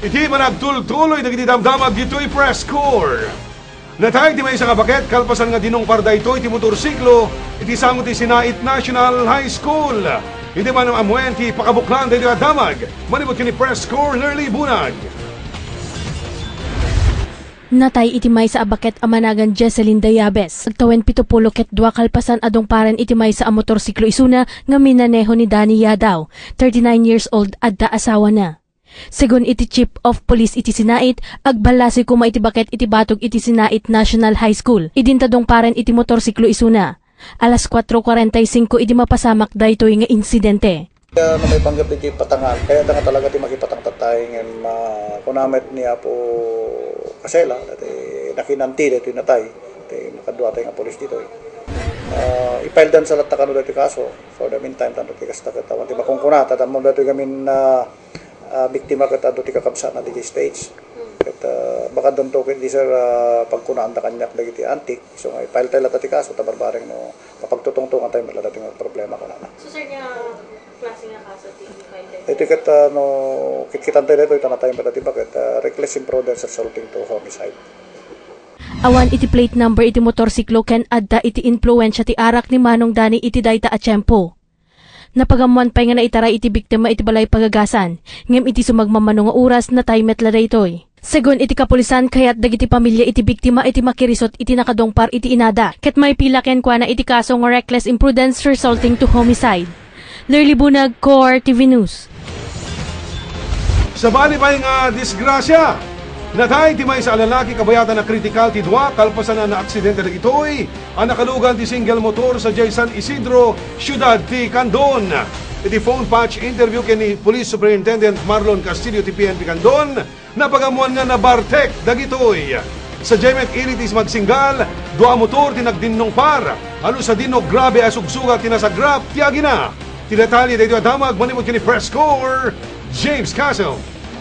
Iti managtul-tuloy dagiti damdamag dito'y press corps. Natay ti may isang abaket kalpasan nga dinong parday ito iti motorsiklo iti sangot ti Sinait National High School. Iti man ang amuen ti pakabuklan dito at damag. Manibot kini press corps Nerly Bunag. Natay iti may sa abaket amanagan Jesseline Dayabes. Agtawen 70 ket 2 kalpasan adong paren iti may sa motorsiklo isuna nga minaneho ni Danny Yadaw, 39 years old adda asawa na. Segun iti Chief of Police iti Sinait, agbalasi kuma iti baket iti batog iti Sinait National High School. Idintadong paren iti motorsiklo isuna. Alas 4:45 iti mapasamak daytoy nga insidente. Na may panggap iti patangan, kaya nga talaga iti makipatang tatay ng kunamet niya po kasela, dati nakinanti dito natay, dati makadua tayo nga polis dito. Ipail dan sa latakano dito kaso, for the meantime, tanto ti kasta katawan, di ba kung kunata, tamang dito gamin na biktima ka dito ti kakabsa na dito stage. At baka doon to di sir pagkunaan na kanyak dagiti antik, so ipail tayo latati kaso, tabarbareng no, papagtutong-tungan tayo maladating problema ka na. So sir niya, klase nga kaso ti ipail tayo? Ito kat no, kitkitan tayo dito, itanatayin pa dati bakit reckless imprudence resulting to homicide. Awan iti plate number iti motorsiklo ken adda iti influensya ti arak ni Manong Dani iti dayta a tiyempo. Napagamuan pa nga na itaray iti biktima iti balay pagagasan, ngem iti sumagmamano nga oras na timet la daytoy. Segun iti kapulisan kayat dagiti pamilya iti biktima iti makirisot iti nakadongpar iti inada, ket may pila ken kuana iti kaso nga reckless imprudence resulting to homicide. Nerly Bunag, Core TV News. Sa bali pa nga disgrasya. Natay ti may sa lalaki kabayatan na kritikal ti dua kalpasan na aksidente na itoy ang nakalugan ti single motor sa J. San Isidro, Ciudad ti Candon. Iti phone patch interview kini Police Superintendent Marlon Castillo ti PNP Candon na pagamuan nga na bartek dagitoy. Sa Jemet ilitis magsinggal, dua motor ti nagdinnong par. Ano sa dinog grabe asugsuga tinasagrap ti agina. Ti detalye dito damag manimod kini Press Corps James Castle.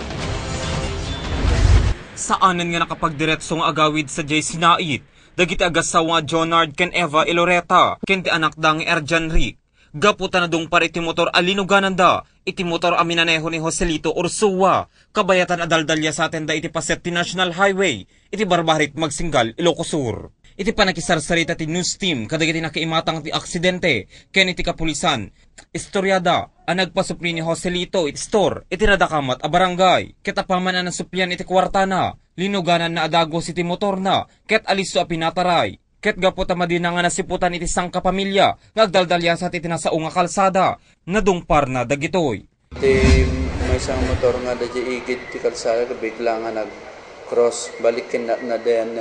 Saanan nga nakapagdiretsong agawid sa J. Sinait, dagiti agasawa Jonard ken Eva Iloreta, ken ti anak dang Erjan Rick. Gaputan na dong par iti motor alinuganan da, iti motor aminaneho ni Joselito Ursua, kabayatan adaldalya sa atin da iti paset ti National Highway, iti barbarit magsinggal Ilocos Sur. Iti panakisarsarita ti news team kadagiti nakaimatang ti aksidente, ken iti kapulisan, istoryada, ang nagpasupli ni Joselito iti store, iti nadakamat a barangay, ket apaman na nasuplian iti kwarta na, linuganan na adagos iti motor na, ket aliso a pinataray, ket gaputa madina nga nasiputan iti sangka pamilya, ngagdaldalyan sa iti nasaong nga kalsada, nadungpar na dagitoy. Iti may isang motor nga da igid ti kalsada, bigla nga nag-cross, balikin na den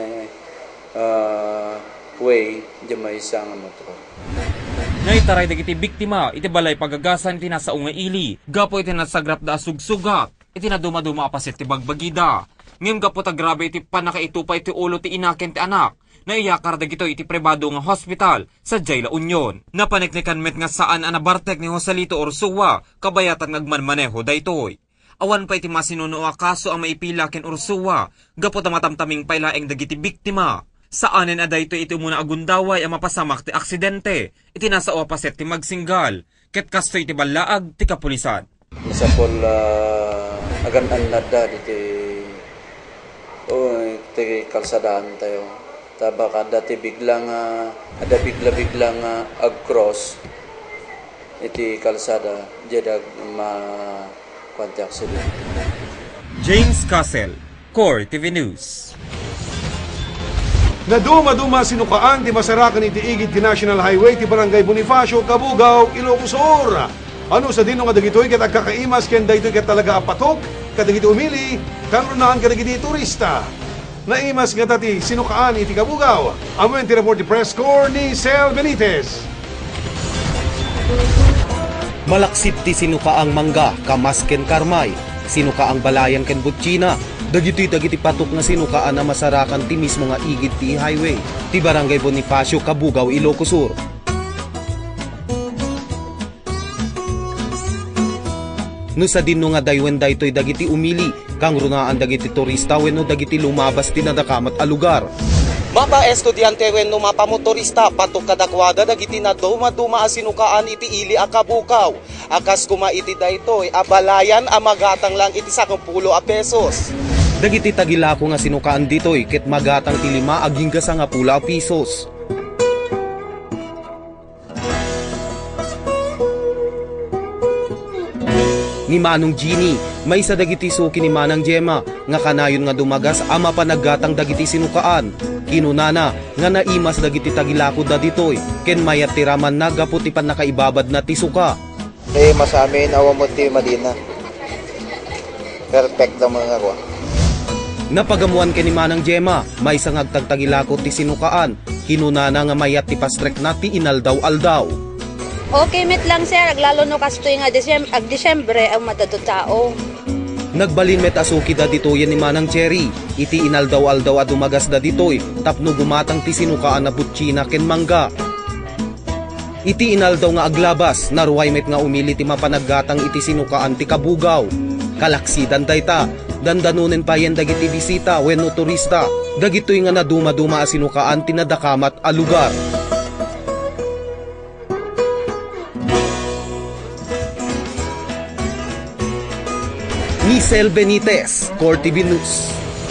way, di may isang motor. Naitaray dagiti biktima, iti balay pagagasan iti nasa unga ili, gapo iti nasagrap da asugsugat, iti naduma-duma apasit ti bagbagida. Ngem gapo ta grabe iti panakaitupa iti ulo ti inaken ti anak, naiyakar dagito iti pribado nga hospital sa J. La Union. Napaniknikan met nga saan anabartek ni Joselito Ursua, kabayatan ngagmanmaneho daytoy. Awan pa iti masinuno a kaso ang maipila ken Ursua, gapo ta matamtaming pailaeng dagiti biktima. Saanen a daytoy iti umuna agundaway ang mapasamak ti aksidente, iti nasa opaset ti magsinggal, ket kastoy ti balaag ti kapulisan. Masapol aganan na da iti kalsadaan tayo. Tabak ada ti biglang ag-cross iti kalsada, jadag kwanti aksidente. James Castle, Core TV News. Naduma-duma sinukaan ti masarakan iti igid ti National Highway ti Barangay Bonifacio, Cabugao, Ilocos Sur. Ano sa dino nga dagitoy ket agkakaimas ken daytoy ket talaga apatok kadagiti umili kanunaan kadagiti turista. Naimas nga tati sinukaan iti Cabugao. Amen ti report ti Press Corps ni Sel Benitez. Malaksit ti sinukaang mangga kamasken karmay, sinukaang balayan ken butchina. Dagiti patok nga sinukaan na masarakan ti mismo nga igid ti highway, ti Barangay Bonifacio, Cabugao, Ilocos Sur. No sa dinno nga daywen daytoy dagiti umili, kang runaan dagiti turista wenno dagiti lumabas ti nadakamat a lugar. Mapa estudyante wenno mapa motorista patok kadakwada dagiti na duma asinukaan iti ili akabukaw. Akas kuma iti daytoy abalayan amagatang lang iti 10 pesos. Dagiti tagilako nga sinukaan ditoy ket magatang ti 5 aging gasa nga 10 pesos. Ni Manong Gini, may sa dagiti suki ni Manang Gemma, nga kanayon nga dumagas ama panaggatang dagiti sinukaan. Kinunana, nga naimas dagiti tagilako da ditoy, ken mayat tiraman na gaputi pan nakaibabad na ti suka. Masamin awa mo ti Madina. Perfect na mga ko. Napagamuan ken ni Manang Gemma, may sa ngagtagtagilako ti sinukaan. Kinunana nga mayat ti pastrek na ti inaldaw-aldaw. Okay, met lang sir, lalo no kastoy nga Disyembre ang madadutao. Nagbalin met asuki da ditoy ni Manang Cherry. Iti inaldaw-aldaw at dumagas da ditoy, tapno gumatang ti sinukaan na butchina ken mangga. Iti inaldaw nga aglabas, naruway met nga umili ti mapanaggatang iti sinukaan ti kabugaw. Kalaksidan dayta, dandanunen pa yan dagiti bisita wenno turista. Dagitoy nga naduma-duma a sinukaan ti nadakamat a lugar. Nisel Benitez, Core TV News.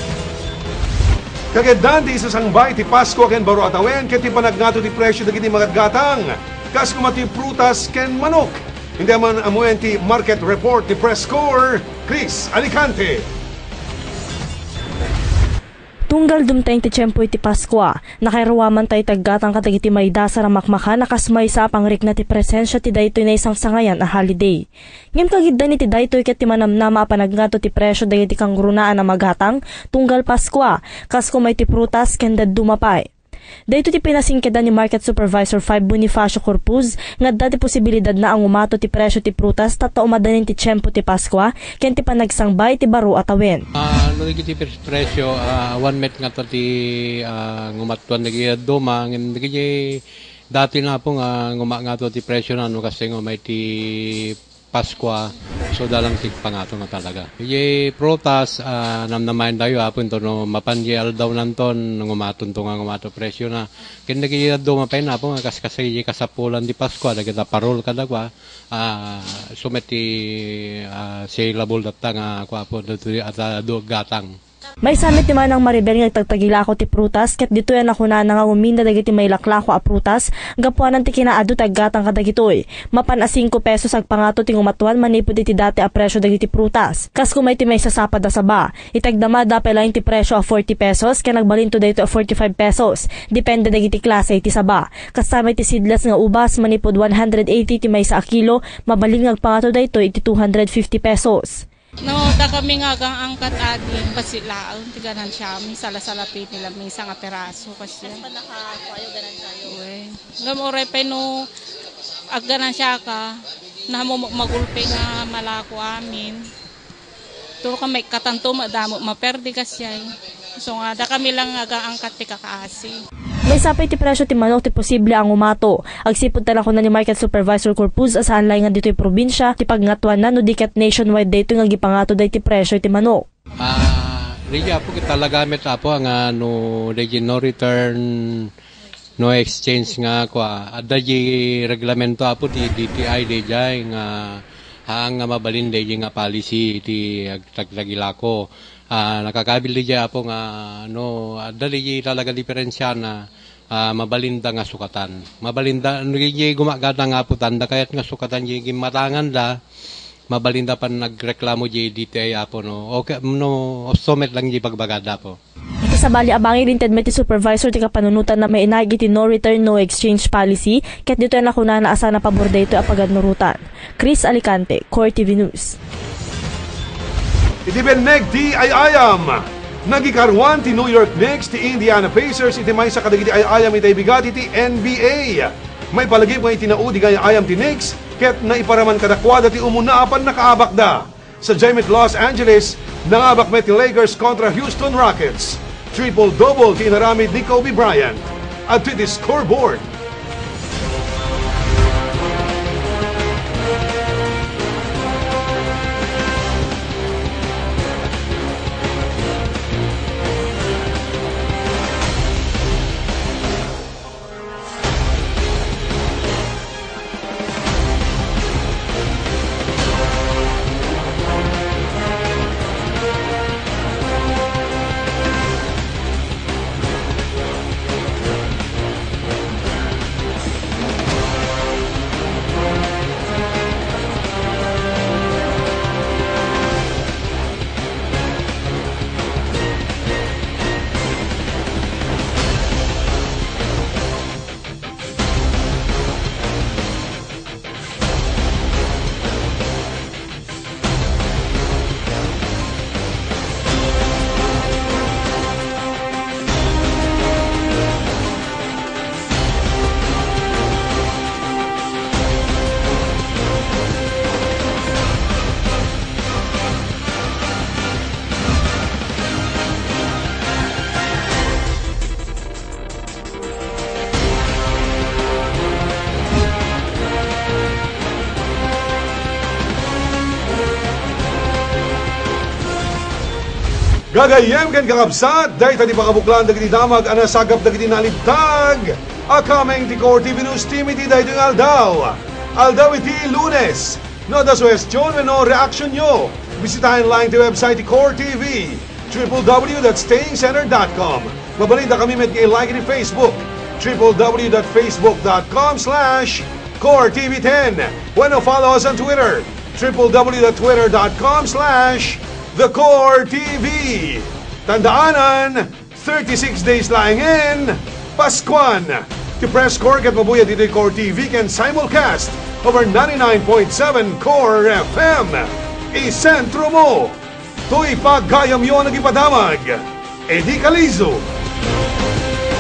Kageddan di isasangbay ti Pasko ken baro atawen ken ti panagnato ti presyo dagiti magatgatang. Kas kumati prutas ken manok. Hindi man amuyen ti market report ti Press Corps, Chris Alicante. Tunggal dumteng ti tiyempo iti Paskwa, nakairuwaman tayo taggatang katagiti may dasa ramakmaka nakasmay sa pangrik na ti presensya ti daytoy na isang sangayan a holiday. Ngem kagiddan iti daytoy ket ti manamnama panagnato ti presyo dagiti kangrunaan na magatang tunggal Paskwa, kas kumay ti prutas ken dumapay. Dayto ti pinasingkedan ni Market Supervisor 5 Bonifacio Corpuz nga dati posibilidad na ang umato ti presyo ti prutas tatta umadanin ti tiyempo ti Paskwa ken ti panagsangbay ti baro atawen. No ti presyo 1 met nga ti ngumatuan nagi duma ngem nagi dati na po nga nga to ti presyo na no kasi may ti Paskwa, so dalang tigpangato na talaga. Yung prutas, namnamayan tayo hapon to, no, mapangyal daw nanton, ngumaton to nga ngumato presyo na. Kaya nagigilad daw mapay na po, nga kasi kasapulan di Paskwa, nagigilad parol ka dagwa, sumeti saleable data nga kwapo at gatang. May samit ni Manang Maribel nga tagtagilako ti prutas ket dito yan ako na nga uminda dagiti may laklako a prutas gapuanan ti kinaadu taggatang kadagitoy. Mapan a 5 pesos ag pangato ti ngumatuan manipod iti dati a presyo dagiti prutas. Kas kumay ti may sasapad a saba, itagdama dapay lain ti presyo a 40 pesos ken nagbalinto dayto a 45 pesos. Depende dagiti klase iti saba. Kasama ti seedless nga ubas manipod 180 ti may sa a kilo, mabalin nga pangato dayto iti 250 pesos. No, da kami nga gang angkat ading basilaon ti ganan siya mi sala-salapit nila mi nga peraso kasi. Pa nakakuayo ganan kayo. Uy. Ngam oray pa no ag ganan siya ka na magulpe nga malako amin. Turo ka may katanto madamo maperdi kasi. So nga da kami lang nga gang angkat ti kakaasi. May sapay ti presyo ti manok ti posible ang umato. Agsipod tala ko na ni Market Supervisor Corpuz asahan lang nga dito'y probinsya ti pagnatuan na no diket nationwide dito nga gipangato day ti presyo ti manok. Riya po talaga met apo nga no return no exchange nga kwa adda ji reglamento apo ti DTI dayjay nga hang nga mabalin day nga policy ti agtagilako. Nakakabil di po nga no dali talaga diferensya na mabalinda nga sukatan. Mabalinda ngi gumagata nga po tanda kayat nga sukatan gi matangan da mabalinda pan nagreklamo di DTI apo no. Okay no somet lang di pagbagada po. Iti sabali abangin linted met ti supervisor ti kapanunutan na may inagi ti no return no exchange policy ket dito na kuna na asa na pabor dayto a pagadnurutan. Chris Alicante, Core TV News. Iti beneg ti ayayam. Nagikarwan ti New York Knicks ti Indiana Pacers iti may sa kadagiti ayayam iti bigati ti NBA. May palagip nga itinaudi nga ayayam ti Knicks ket naiparaman kadakwada ti umunaapan nakaabakda. Sa Jimmy Los Angeles, nangabak met ti Lakers kontra Houston Rockets. Triple-double ti inaramid ni Kobe Bryant. At ti scoreboard. Gagayem ken kakabsat, dayta di pakabuklan dagiti damag ana sagap dagiti nalibtag. Akameng ti Core TV News Team iti daytoy aldaw. Aldaw iti Lunes. No das question wenno reaction nyo. Bisitahin lang ti website ti Core TV, www.stayingcenter.com. Mabalita kami met kay like ni Facebook, www.facebook.com/Core TV10. Wenno follow us on Twitter, www.twitter.com/The Core TV. Tandaanan, 36 days lang in Paskuan. Ti Press Corps ket mabuya dito Core TV can simulcast over 99.7 Core FM. Isentro mo. Tuy paggayam yon nagipadamag. Edi Calizo.